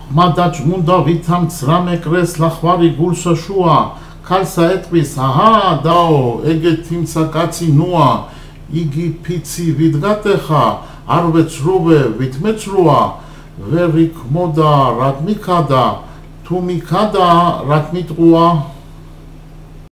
ხმადა ჭმუნდა ვითამცრა მეკრეს ლახვარი გულსა შუა ქალსა ეტყვის აჰა დაო ეგეთიმცა კაცი ნუა იგი ფიცი ვიდგატეხა არ ვეცრუვე ვითმეცრუა ვერ იქმოდა რად მიქადა თუ მიქადა რად მიტყუა